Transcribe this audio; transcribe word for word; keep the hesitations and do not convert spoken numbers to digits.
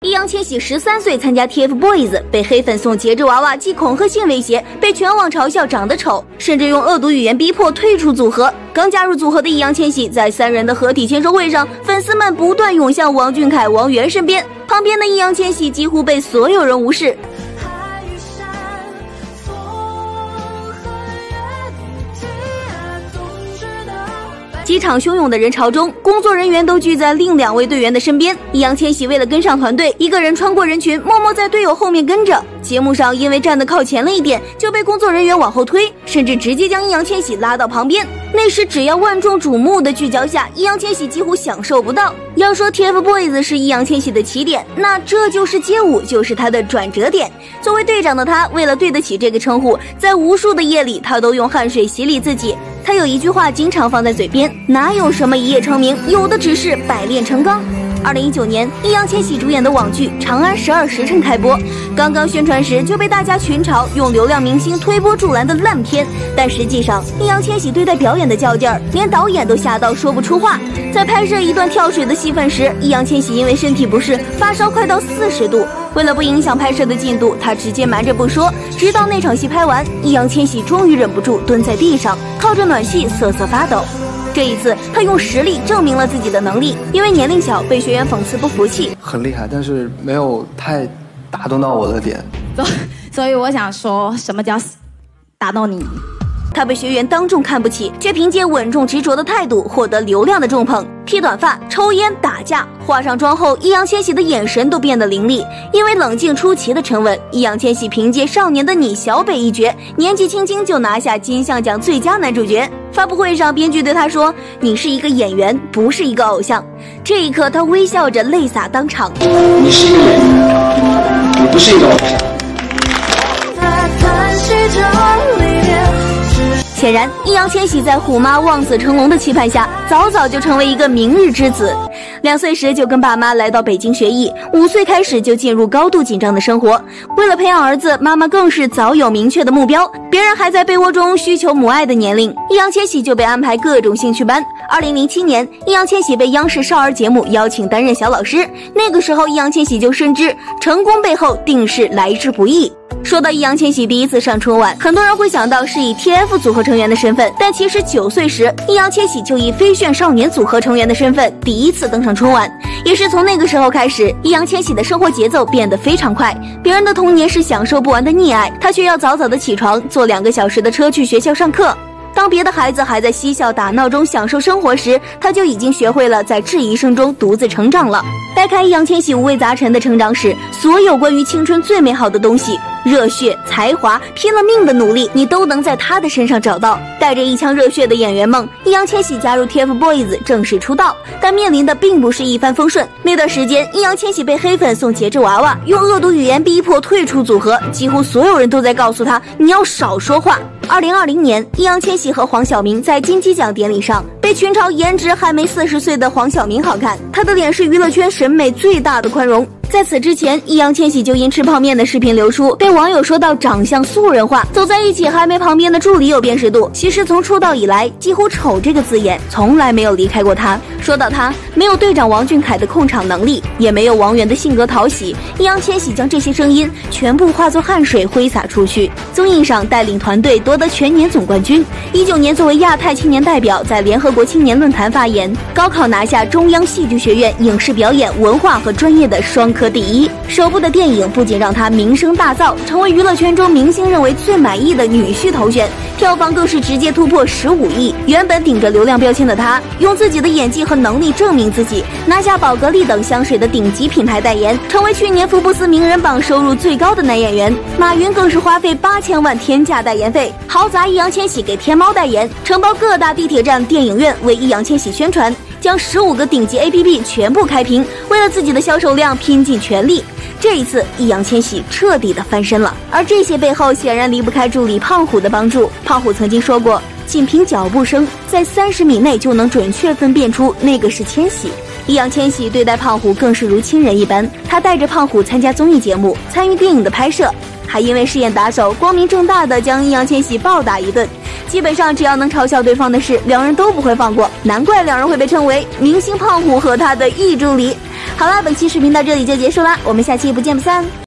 易烊千玺十三岁参加 T F Boys， 被黑粉送节制娃娃及恐吓性威胁，被全网嘲笑长得丑，甚至用恶毒语言逼迫退出组合。刚加入组合的易烊千玺在三人的合体签售会上，粉丝们不断涌向王俊凯、王源身边，旁边的易烊千玺几乎被所有人无视。机场汹涌的人潮中，工作人员都聚在另两位队员的身边。易烊千玺为了跟上团队，一个人穿过人群，默默在队友后面跟着。节目上因为站得靠前了一点，就被工作人员往后推，甚至直接将易烊千玺拉到旁边。那时只要万众瞩目的聚焦下，易烊千玺几乎享受不到。要说 T F Boys 是易烊千玺的起点，那这就是街舞，就是他的转折点。作为队长的他，为了对得起这个称呼，在无数的夜里，他都用汗水洗礼自己。他有一句话经常放在嘴边，哪有什么一夜成名，有的只是百炼成钢。二零一九年，易烊千玺主演的网剧《长安十二时辰》开播，刚刚宣传时就被大家群嘲用流量明星推波助澜的烂片。但实际上，易烊千玺对待表演的较劲儿，连导演都吓到说不出话。在拍摄一段跳水的戏份时，易烊千玺因为身体不适，发烧快到四十度。为了不影响拍摄的进度，他直接瞒着不说。直到那场戏拍完，易烊千玺终于忍不住蹲在地上，靠着暖气瑟瑟发抖。这一次，他用实力证明了自己的能力，因为年龄小被学员讽刺不服气。 很厉害，但是没有太打动到我的点。 所以我想说，什么叫打动你？ 他被学员当众看不起，却凭借稳重执着的态度获得流量的重捧。剃短发、抽烟、打架，化上妆后，易烊千玺的眼神都变得凌厉。因为冷静出奇的沉稳，易烊千玺凭借《少年的你》小北一角，年纪轻轻就拿下金像奖最佳男主角。发布会上，编剧对他说：“你是一个演员，不是一个偶像。”这一刻，他微笑着泪洒当场。 你是一个演员，你不是一个偶像。 显然，易烊千玺在虎妈望子成龙的期盼下，早早就成为一个明日之子。两岁时就跟爸妈来到北京学艺，五岁开始就进入高度紧张的生活。为了培养儿子，妈妈更是早有明确的目标。别人还在被窝中需求母爱的年龄，易烊千玺就被安排各种兴趣班。二零零七年，易烊千玺被央视少儿节目邀请担任小老师。那个时候，易烊千玺就深知成功背后定是来之不易。说到易烊千玺第一次上春晚，很多人会想到是以 T F 组合成员的身份，但其实九岁时，易烊千玺就以飞旋少年组合成员的身份第一次登上春晚。也是从那个时候开始，易烊千玺的生活节奏变得非常快。别人的童年是享受不完的溺爱，他却要早早的起床，坐两个小时的车去学校上课。当别的孩子还在嬉笑打闹中享受生活时，他就已经学会了在质疑声中独自成长了。掰开易烊千玺五味杂陈的成长史，所有关于青春最美好的东西，热血、才华、拼了命的努力，你都能在他的身上找到。带着一腔热血的演员梦，易烊千玺加入 T F Boys 正式出道，但面临的并不是一帆风顺。那段时间，易烊千玺被黑粉送节制娃娃，用恶毒语言逼迫退出组合，几乎所有人都在告诉他你要少说话。二零二零年，易烊千玺和黄晓明在金鸡奖典礼上被群嘲颜值还没四十岁的黄晓明好看，他的脸是娱乐圈审美最大的宽容。在此之前，易烊千玺就因吃泡面的视频流出，被网友说到长相素人化，走在一起还没旁边的助理有辨识度。其实从出道以来，几乎丑这个字眼从来没有离开过他。说到他，没有队长王俊凯的控场能力，也没有王源的性格讨喜，易烊千玺将这些声音全部化作汗水挥洒出去。综艺上带领团队夺得全年总冠军，一九年作为亚太青年代表在联合国青年论坛发言，高考拿下中央戏剧学院影视表演文化和专业的双科第一。首部的电影不仅让他名声大噪，成为娱乐圈中明星认为最满意的女婿头衔，票房更是直接突破十五亿。原本顶着流量标签的他，用自己的演技和能力证明自己，拿下宝格丽等香水的顶级品牌代言，成为去年福布斯名人榜收入最高的男演员。马云更是花费八千万天价代言费，豪砸易烊千玺给天猫代言，承包各大地铁站、电影院为易烊千玺宣传，将十五个顶级 A P P 全部开屏，为了自己的销售量拼尽全力。这一次，易烊千玺彻底的翻身了，而这些背后显然离不开助理胖虎的帮助。胖虎曾经说过，仅凭脚步声，在三十米内就能准确分辨出那个是千玺。易烊千玺对待胖虎更是如亲人一般，他带着胖虎参加综艺节目，参与电影的拍摄，还因为饰演打手，光明正大的将易烊千玺暴打一顿。基本上只要能嘲笑对方的事，两人都不会放过，难怪两人会被称为明星胖虎和他的易助理。 好啦，本期视频到这里就结束啦，我们下期不见不散。